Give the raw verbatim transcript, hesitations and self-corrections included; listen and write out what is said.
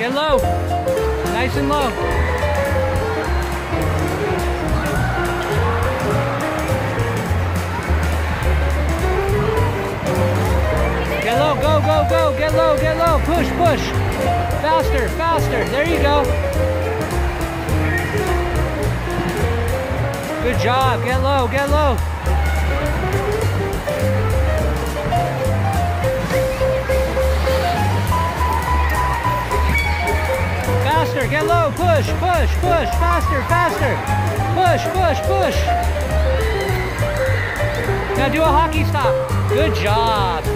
Get low. Nice and low. Get low, go, go, go. Get low, get low. Push, push. Faster, faster. There you go. Good job. Get low, get low. Faster, get low. Push, push, push. Faster, faster. Push, push, push. Now do a hockey stop. Good job.